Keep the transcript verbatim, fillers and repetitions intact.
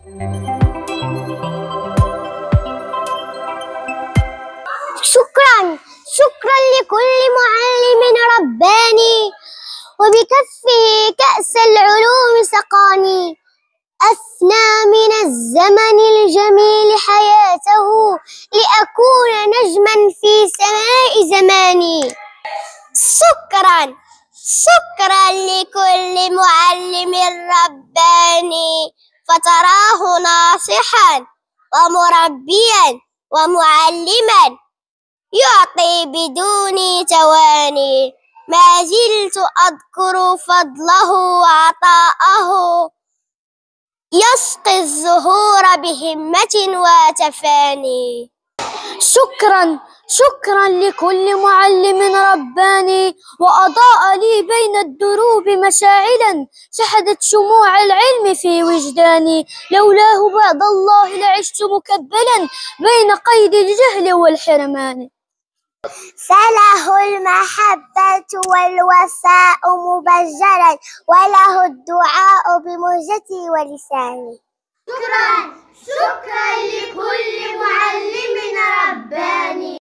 شكرا شكرا لكل معلم رباني، وبكفه كأس العلوم سقاني. أفنى من الزمن الجميل حياته لأكون نجما في سماء زماني. شكرا شكرا لكل معلم رباني، فتراه ناصحا ومربيا ومعلما يعطي بدون تواني. ما زلت أذكر فضله وعطاءه، يسقي الزهور بهمة وتفاني. شكرا شكرا لكل معلم رباني، وأضاء لي بين الدروب مشاعلا شحذت شموع العلم في وجداني. لولاه بعد الله لعشت مكبلا بين قيد الجهل والحرمان. فله المحبة والوفاء مبجلا، وله الدعاء بمهجتي ولساني. شكرا شكرا لكل معلم رباني.